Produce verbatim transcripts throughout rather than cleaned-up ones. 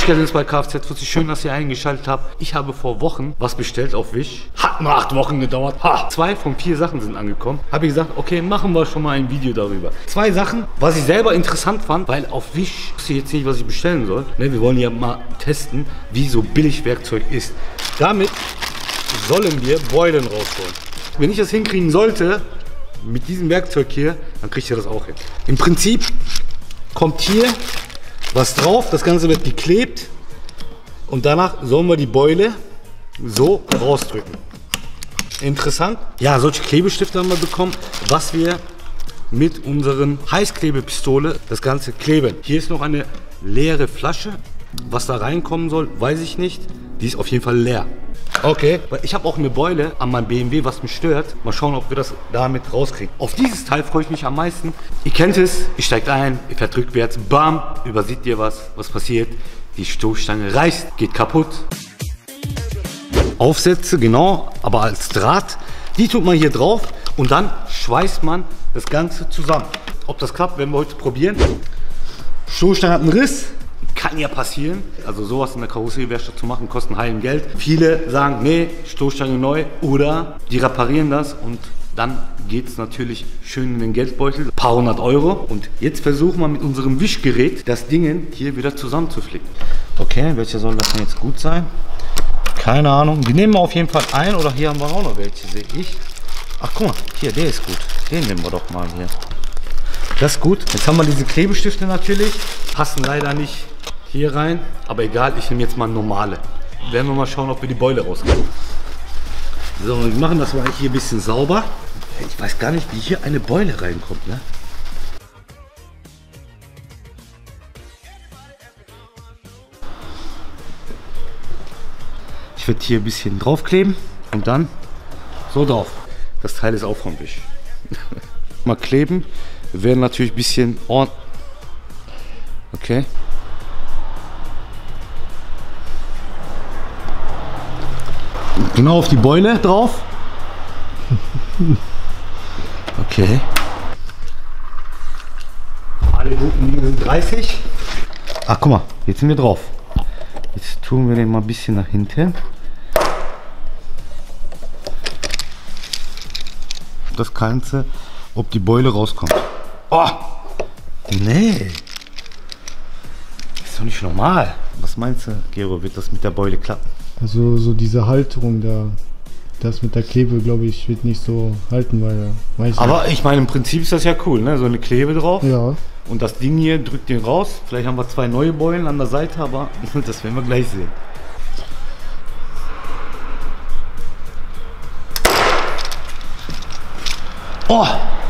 Dennis bei Kfz-Fuzzi. Schön, dass ihr eingeschaltet habt. Ich habe vor Wochen was bestellt auf Wish. Hat nur acht Wochen gedauert. Ha. Zwei von vier Sachen sind angekommen. Habe ich gesagt, okay, machen wir schon mal ein Video darüber. Zwei Sachen, was ich selber interessant fand, weil auf Wish wusste ich jetzt nicht, was ich bestellen soll. Ne, wir wollen ja mal testen, wie so billig Werkzeug ist. Damit sollen wir Beulen rausholen. Wenn ich das hinkriegen sollte, mit diesem Werkzeug hier, dann kriegt ihr das auch hin. Im Prinzip kommt hier was drauf, das Ganze wird geklebt und danach sollen wir die Beule so rausdrücken. Interessant. Ja, solche Klebestifte haben wir bekommen, was wir mit unseren Heißklebepistole das Ganze kleben. Hier ist noch eine leere Flasche. Was da reinkommen soll, weiß ich nicht. Die ist auf jeden Fall leer. Okay, weil ich habe auch eine Beule an meinem B M W, was mich stört. Mal schauen, ob wir das damit rauskriegen. Auf dieses Teil freue ich mich am meisten. Ihr kennt es, ihr steigt ein, ihr fährt rückwärts, bam, überseht ihr was, was passiert? Die Stoßstange reißt, geht kaputt. Aufsätze, genau, aber als Draht. Die tut man hier drauf und dann schweißt man das Ganze zusammen. Ob das klappt, werden wir heute probieren. Stoßstange hat einen Riss. Kann ja passieren. Also sowas in der Karosseriewerkstatt zu machen, kostet ein Geld. Viele sagen, nee, Stoßstange neu oder die reparieren das und dann geht es natürlich schön in den Geldbeutel. Ein paar hundert Euro. Und jetzt versuchen wir mit unserem Wischgerät das Ding hier wieder zusammenzuflicken. Okay, welcher soll das denn jetzt gut sein? Keine Ahnung. Die nehmen wir auf jeden Fall ein oder hier haben wir auch noch welche, sehe ich. Ach guck mal, hier, der ist gut. Den nehmen wir doch mal hier. Das ist gut. Jetzt haben wir diese Klebestifte natürlich. Passen leider nicht hier rein, aber egal, ich nehme jetzt mal normale. Werden wir mal schauen, ob wir die Beule rauskriegen. So, wir machen das mal hier ein bisschen sauber. Ich weiß gar nicht, wie hier eine Beule reinkommt, ne? Ich werde hier ein bisschen draufkleben und dann so drauf. Das Teil ist auch vom Wisch. Mal kleben. Wir werden natürlich ein bisschen ordentlich. Okay. Genau auf die Beule drauf. Okay. Alle guten Dinge sind dreißig. Ach, guck mal, jetzt sind wir drauf. Jetzt tun wir den mal ein bisschen nach hinten. Das Ganze, ob die Beule rauskommt. Oh! Nee! Ist doch nicht normal. Was meinst du, Gero, wird das mit der Beule klappen? Also so diese Halterung da, das mit der Klebe, glaube ich, wird nicht so halten, weil weiß Aber nicht. ich meine, im Prinzip ist das ja cool, ne? So eine Klebe drauf. Ja. Und das Ding hier drückt den raus. Vielleicht haben wir zwei neue Beulen an der Seite, aber das werden wir gleich sehen. Oh!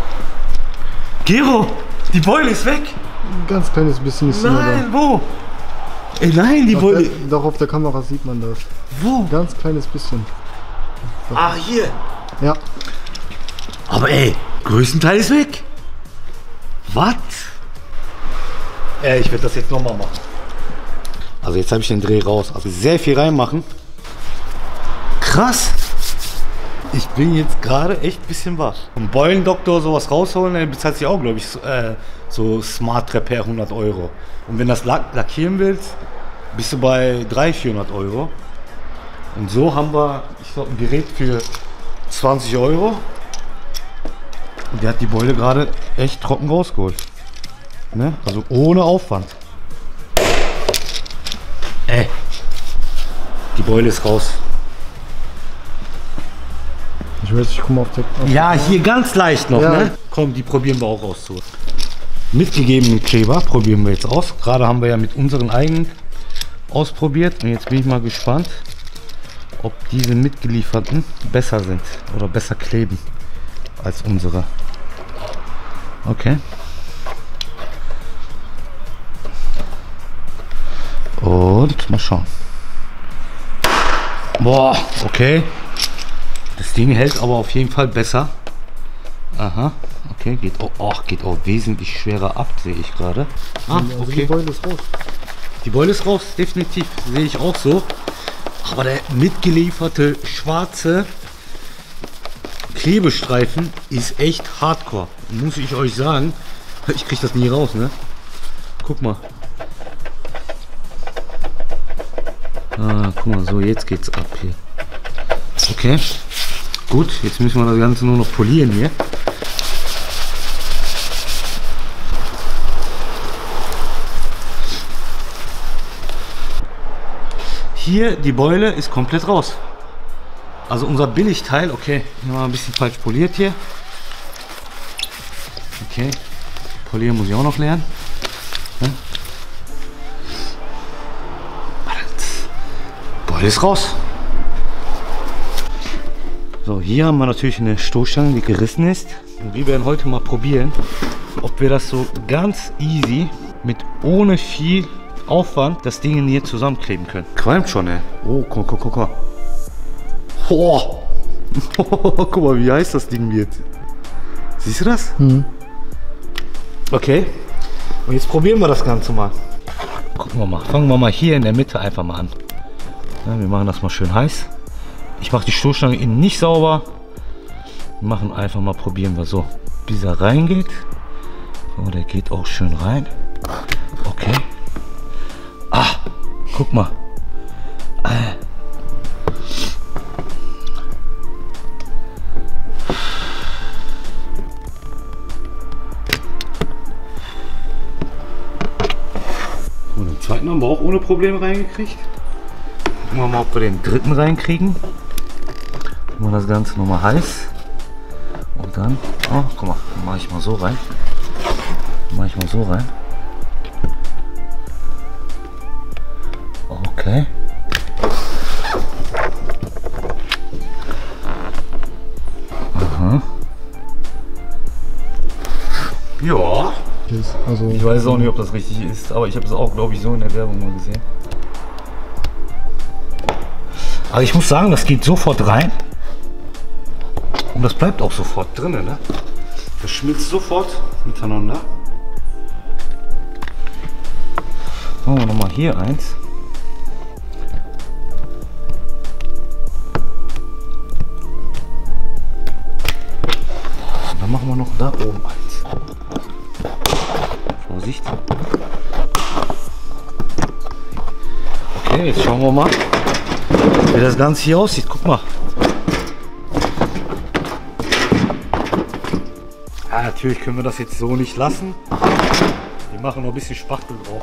Gero, die Beule ist weg! Ein ganz kleines bisschen ist Nein, da. wo? Ey, nein, die Doch, Beule. der, doch auf der Kamera sieht man das. Wo? Ganz kleines bisschen. Ah, hier. Ja. Aber ey, größtenteils ist weg. Was? Ey, ich werde das jetzt nochmal machen. Also jetzt habe ich den Dreh raus. Also sehr viel reinmachen. Krass. Ich bin jetzt gerade echt ein bisschen wach. Ein Beulendoktor sowas rausholen, der bezahlt sich auch, glaube ich, so, äh, so Smart Repair hundert Euro. Und wenn du das lack lackieren willst, bist du bei dreihundert, vierhundert Euro. Und so haben wir, ich glaube, ein Gerät für zwanzig Euro. Und der hat die Beule gerade echt trocken rausgeholt. Ne? Also ohne Aufwand. Ey, die Beule ist raus. Ich weiß, ich komme auf der... Auf Ja, hier ganz leicht noch, ja. Ne? Komm, die probieren wir auch aus. So. Mitgegebenen Kleber probieren wir jetzt aus. Gerade haben wir ja mit unseren eigenen ausprobiert. Und jetzt bin ich mal gespannt, ob diese mitgelieferten besser sind oder besser kleben als unsere. Okay. Und mal schauen. Boah, okay. Das Ding hält aber auf jeden Fall besser. Aha, okay, geht auch, oh, geht auch wesentlich schwerer ab, sehe ich gerade. Ah, also okay. die Beule ist raus. Die Beule ist raus, definitiv, sehe ich auch so. Aber der mitgelieferte schwarze Klebestreifen ist echt hardcore, muss ich euch sagen. Ich kriege das nie raus, ne? Guck mal. Ah, guck mal, so jetzt geht's ab hier. Okay, gut, jetzt müssen wir das Ganze nur noch polieren hier. Hier, die Beule ist komplett raus. Also unser Billigteil, okay, hier mal ein bisschen falsch poliert hier. Okay, polieren muss ich auch noch lernen. Ja. Beule ist raus. So, hier haben wir natürlich eine Stoßstange, die gerissen ist. Und wir werden heute mal probieren, ob wir das so ganz easy mit ohne viel Aufwand das Ding hier zusammenkleben können. Qualmt schon, ey. Oh, guck, guck, guck, guck. Oh. Guck mal, wie heiß das Ding wird. Siehst du das? Mhm. Okay. Und jetzt probieren wir das Ganze mal. Gucken wir mal. Fangen wir mal hier in der Mitte einfach mal an. Ja, wir machen das mal schön heiß. Ich mache die Stoßstange innen nicht sauber. Wir machen einfach mal, probieren wir so, bis er reingeht. Oh, der geht auch schön rein. Okay. Ah, guck mal. Ah. Und den zweiten haben wir auch ohne Probleme reingekriegt. Gucken wir mal, ob wir den dritten reinkriegen. Machen wir das Ganze nochmal heiß. Und dann, oh, guck mal, dann mache ich mal so rein. Dann mache ich mal so rein. Okay. Aha. Ja. Also, ich weiß auch nicht, ob das richtig ist, aber ich habe es auch, glaube ich, so in der Werbung mal gesehen. Aber ich muss sagen, das geht sofort rein. Und das bleibt auch sofort drin, ne? Das schmilzt sofort miteinander. Machen wir nochmal hier eins. Und dann machen wir noch da oben eins. Vorsicht. Okay, jetzt schauen wir mal, wie das Ganze hier aussieht. Guck mal. Ja, natürlich können wir das jetzt so nicht lassen. Wir machen noch ein bisschen Spachtel drauf.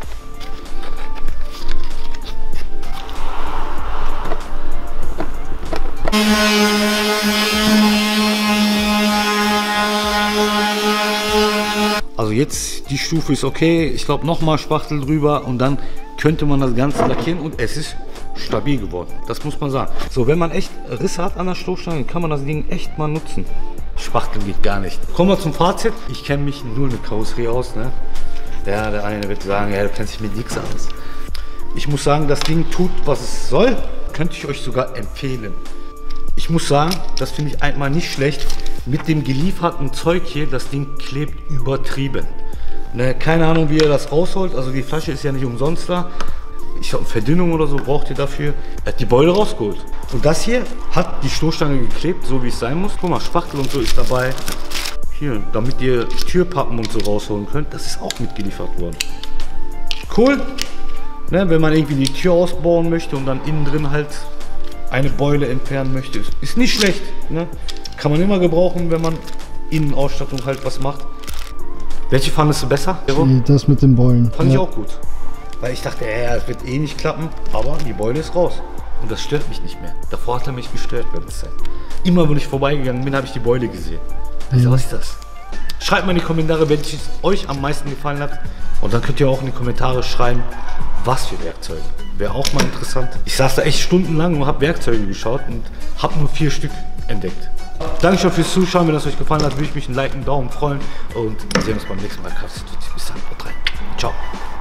Also jetzt die Stufe ist okay. Ich glaube nochmal Spachtel drüber und dann könnte man das Ganze lackieren und es ist stabil geworden. Das muss man sagen. So, wenn man echt Risse hat an der Stoßstange, kann man das Ding echt mal nutzen. Spachtel geht gar nicht. Kommen wir zum Fazit. Ich kenne mich null mit Karosserie aus. Ne? Der, der eine wird sagen, ja, du kennst dich mit nichts aus. Ich muss sagen, das Ding tut, was es soll. Könnte ich euch sogar empfehlen. Ich muss sagen, das finde ich einmal nicht schlecht. Mit dem gelieferten Zeug hier, das Ding klebt übertrieben. Ne, keine Ahnung, wie ihr das rausholt. Also die Flasche ist ja nicht umsonst da. Ich glaube, Verdünnung oder so braucht ihr dafür. Er hat die Beule rausgeholt. Und das hier hat die Stoßstange geklebt, so wie es sein muss. Guck mal, Spachtel und so ist dabei. Hier, damit ihr Türpappen und so rausholen könnt. Das ist auch mitgeliefert worden. Cool. Ne, wenn man irgendwie die Tür ausbauen möchte und dann innen drin halt eine Beule entfernen möchte. Ist nicht schlecht. Ne? Kann man immer gebrauchen, wenn man Innenausstattung halt was macht. Welche fandest du besser? Das mit den Beulen. Fand ja. ich auch gut. Weil ich dachte, ja, es wird eh nicht klappen, aber die Beule ist raus. Und das stört mich nicht mehr. Davor hat er mich gestört, wenn es sein. Immer wenn ich vorbeigegangen bin, habe ich die Beule gesehen. Also, ja. Was ist das? Schreibt mal in die Kommentare, welches euch am meisten gefallen hat. Und dann könnt ihr auch in die Kommentare schreiben, was für Werkzeuge. Wäre auch mal interessant. Ich saß da echt stundenlang und habe Werkzeuge geschaut und habe nur vier Stück entdeckt. Dankeschön fürs Zuschauen. Wenn das euch gefallen hat, würde ich mich einen Like, einen Daumen freuen. Und wir sehen uns beim nächsten Mal. Bis dann, haut rein. Ciao.